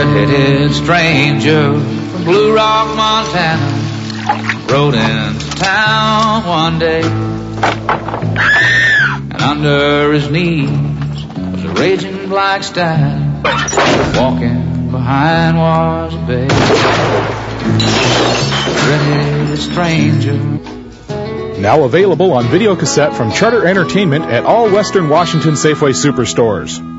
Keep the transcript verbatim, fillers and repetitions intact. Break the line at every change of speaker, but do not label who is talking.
red-headed stranger from Blue Rock, Montana, rode into town one day, and under his knees was a raging black stag. Walking behind was a babe, red-headed stranger.
Now available on video cassette from Charter Entertainment at all Western Washington Safeway superstores.